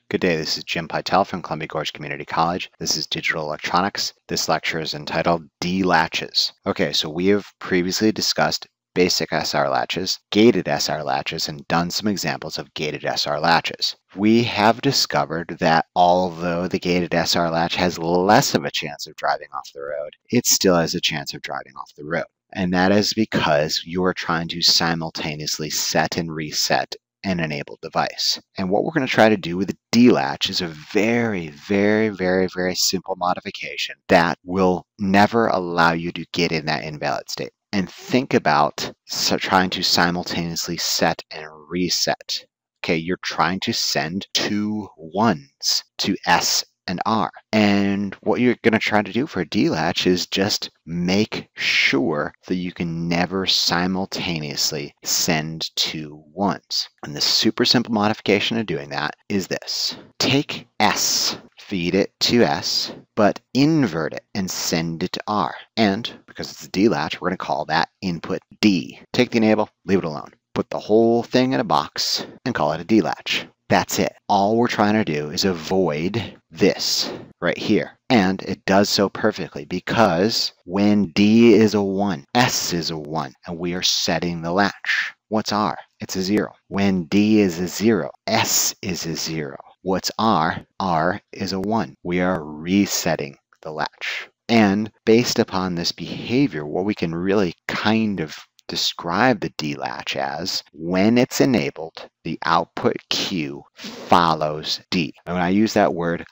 Good day, this is Jim Pytel from Columbia Gorge Community College. This is Digital Electronics. This lecture is entitled D-Latches. Okay, so we have previously discussed basic SR latches, gated SR latches, and done some examples of gated SR latches. We have discovered that although the gated SR latch has less of a chance of driving off the road, it still has a chance of driving off the road. And that is because you are trying to simultaneously set and reset an enabled device. And what we're going to try to do with the D-latch is a very simple modification that will never allow you to get in that invalid state. And think about trying to simultaneously set and reset. Okay, you're trying to send two ones to S and R. And what you're going to try to do for a D-latch is just make sure that you can never simultaneously send two ones. And the super simple modification of doing that is this. Take S, feed it to S, but invert it and send it to R. And because it's a D-latch, we're going to call that input D. Take the enable, leave it alone. Put the whole thing in a box and call it a D-latch. That's it. All we're trying to do is avoid this right here. And it does so perfectly because when D is a 1, S is a 1, and we are setting the latch. What's R? It's a 0. When D is a 0, S is a 0. What's R? R is a 1. We are resetting the latch. And based upon this behavior, what we can really kind of describe the D-latch as, when it's enabled, the output Q follows D. And when I use that word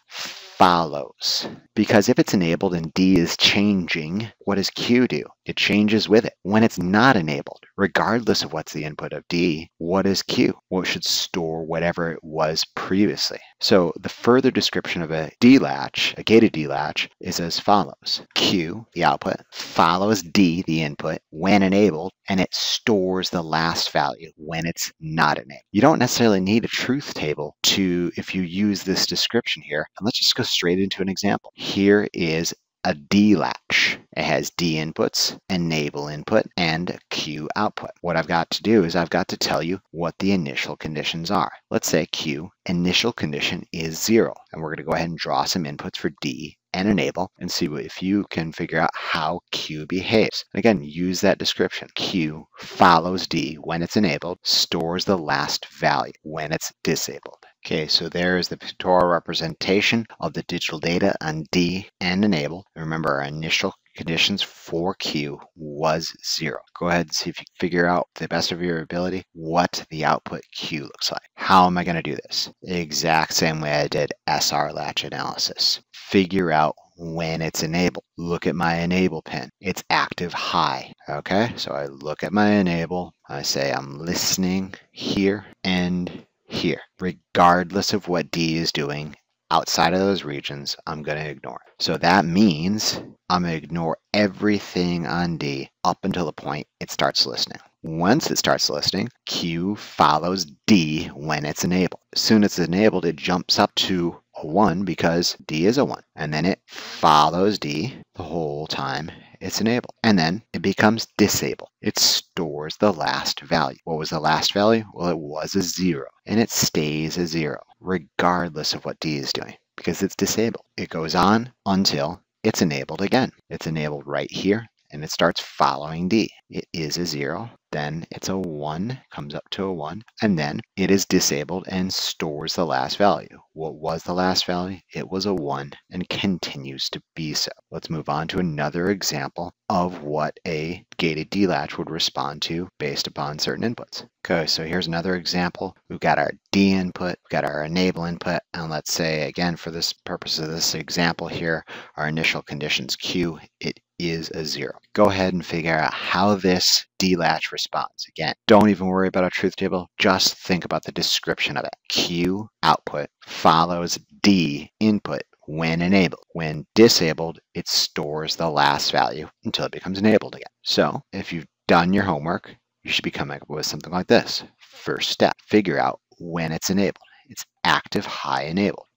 follows, because if it's enabled and D is changing, what does Q do? It changes with it. When it's not enabled, regardless of what's the input of D, what is Q? Well, it should store whatever it was previously. So the further description of a D-latch, a gated D-latch, is as follows. Q, the output, follows D, the input, when enabled, and it stores the last value when it's not enabled. You don't necessarily need a truth table if you use this description here. And let's just go straight into an example. Here is a D-latch. It has D inputs, enable input, and Q output. What I've got to do is I've got to tell you what the initial conditions are. Let's say Q, initial condition is 0. And we're going to go ahead and draw some inputs for D and enable and see if you can figure out how Q behaves. Again, use that description. Q follows D when it's enabled, stores the last value when it's disabled. Okay, so there is the pictorial representation of the digital data on D and enable. Remember, our initial conditions for Q was 0. Go ahead and see if you can figure out, to the best of your ability, what the output Q looks like. How am I going to do this? The exact same way I did SR latch analysis. Figure out when it's enabled. Look at my enable pin. It's active high. Okay, so I look at my enable. I say I'm listening here and here. Regardless of what D is doing, outside of those regions, I'm going to ignore. So that means I'm going to ignore everything on D up until the point it starts listening. Once it starts listening, Q follows D when it's enabled. As soon as it's enabled, it jumps up to a 1 because D is a 1. And then it follows D the whole time it's enabled. And then it becomes disabled. It stores the last value. What was the last value? Well, it was a 0. And it stays a 0, regardless of what D is doing, because it's disabled. It goes on until it's enabled again. It's enabled right here, and it starts following D. It is a 0, then it's a 1, comes up to a 1, and then it is disabled and stores the last value. What was the last value? It was a 1 and continues to be so. Let's move on to another example of what a gated D-latch would respond to based upon certain inputs. Okay, so here's another example. We've got our D input, we've got our enable input, and let's say, again, for this purpose of this example here, our initial conditions Q, it is a 0. Go ahead and figure out how this D-latch responds. Again, don't even worry about a truth table. Just think about the description of it. Q output follows D input when enabled. When disabled, it stores the last value until it becomes enabled again. So if you've done your homework, you should be coming up with something like this. First step, figure out when it's enabled. It's active high enabled.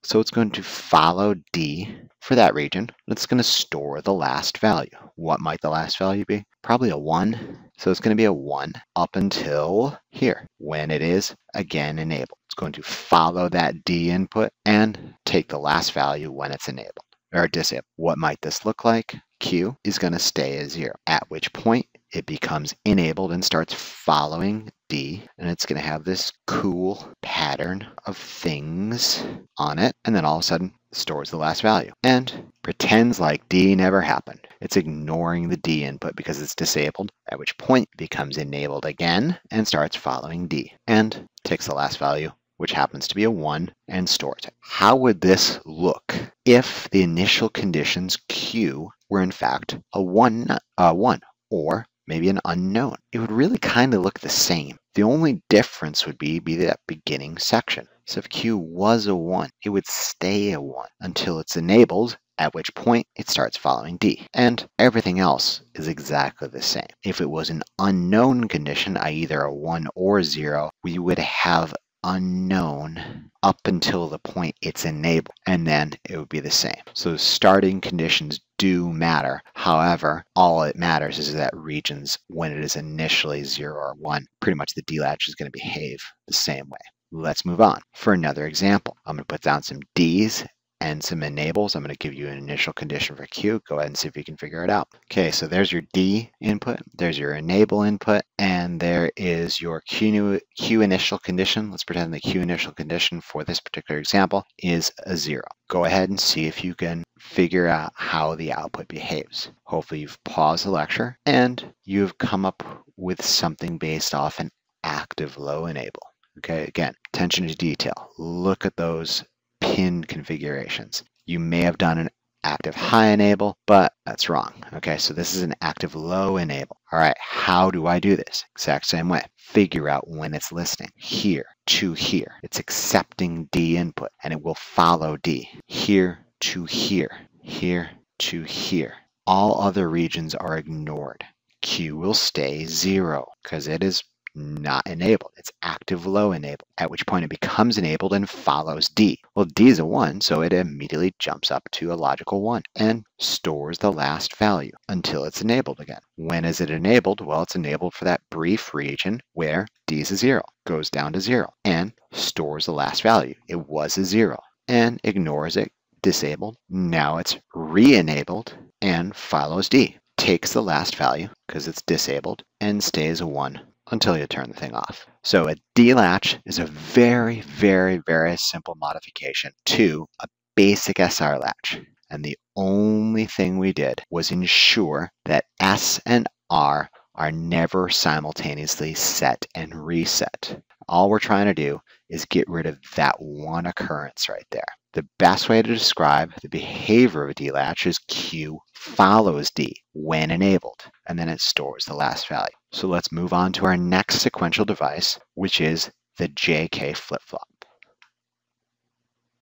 So it's going to follow D for that region. It's going to store the last value. What might the last value be? Probably a 1. So it's going to be a 1 up until here, when it is again enabled. It's going to follow that D input and take the last value when it's enabled or disabled. What might this look like? Q is going to stay as 0, at which point it becomes enabled and starts following D, and it's going to have this cool pattern of things on it, and then all of a sudden stores the last value and pretends like D never happened. It's ignoring the D input because it's disabled, at which point it becomes enabled again and starts following D and takes the last value, which happens to be a 1, and stores it. How would this look if the initial conditions Q were in fact a 1 or maybe an unknown? It would really kind of look the same. The only difference would be that beginning section. So if Q was a 1, it would stay a 1 until it's enabled, at which point it starts following D. And everything else is exactly the same. If it was an unknown condition, either a 1 or 0, we would have unknown up until the point it's enabled, and then it would be the same. So starting conditions do matter. However, all it matters is that regions, when it is initially 0 or 1, pretty much the D latch is going to behave the same way. Let's move on. For another example, I'm going to put down some D's and some enables. I'm going to give you an initial condition for Q. Go ahead and see if you can figure it out. Okay, so there's your D input, there's your enable input, and there is your Q initial condition. Let's pretend the Q initial condition for this particular example is a 0. Go ahead and see if you can figure out how the output behaves. Hopefully you've paused the lecture and you've come up with something based off an active low enable. Okay, again, attention to detail. Look at those pin configurations. You may have done an active high enable, but that's wrong. Okay, so this is an active low enable. All right, how do I do this? Exact same way. Figure out when it's listening. Here to here. It's accepting D input, and it will follow D. Here to here. Here to here. All other regions are ignored. Q will stay 0 because it is not enabled. It's active low enabled, at which point it becomes enabled and follows D. Well, D is a 1, so it immediately jumps up to a logical 1 and stores the last value until it's enabled again. When is it enabled? Well, it's enabled for that brief region where D is a 0, goes down to 0, and stores the last value. It was a 0, and ignores it, disabled. Now it's re-enabled and follows D. Takes the last value because it's disabled and stays a 1 until you turn the thing off. So a D latch is a very, very, very simple modification to a basic SR latch. And the only thing we did was ensure that S and R are never simultaneously set and reset. All we're trying to do is get rid of that one occurrence right there. The best way to describe the behavior of a D latch is Q follows D when enabled, and then it stores the last value. So let's move on to our next sequential device, which is the JK flip-flop.